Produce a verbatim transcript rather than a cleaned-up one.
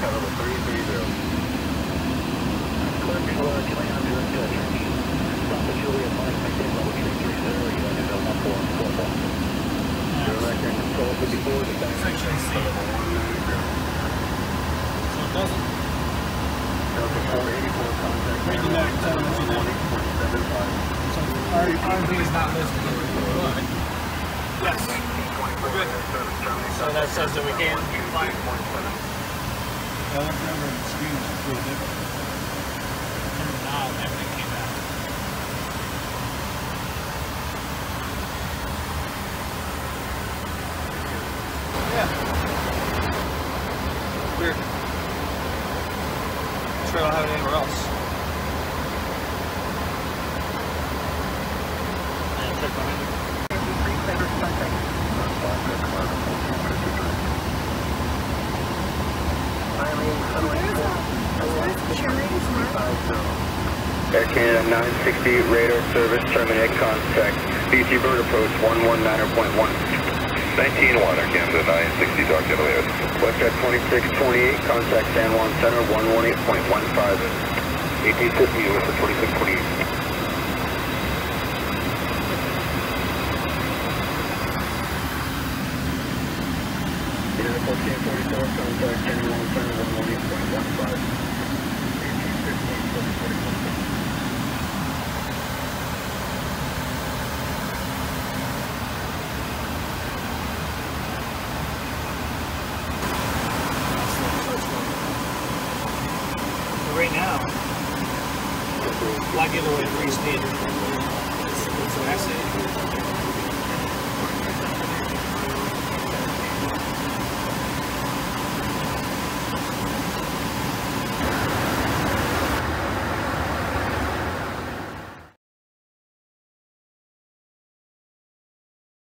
level three three zero. Clear to uh, Julian on your change. Papa Juliet Mike, maintain level three three zero, you want to know one four four four. Zero record, control fifty-four, descending. Section C. So it doesn't. Delta four eighty-four, contact. Read the note, tell them what you know. So R and B is not listed in the book. Yes. We're good. So that says that we can fly. Well, that number of screens is pretty different. Turned it on, everything came out. Yeah. Weird. I'm sure I don't have it anywhere else. Yeah, check behind you. Air Canada nine sixty radar service terminate contact. B C bird approach one one nine point one. nineteen one, Air Canada nine sixty, Dark Cavaliers. Westjet twenty-six twenty-eight, contact San Juan Center one one eight point one five. eighteen fifty, U S at twenty-six twenty-eight. fourteen forty-four, contact San Juan Center one one eight point one five. eighteen fifteen, forty-four. Right now, flag giveaway three standard.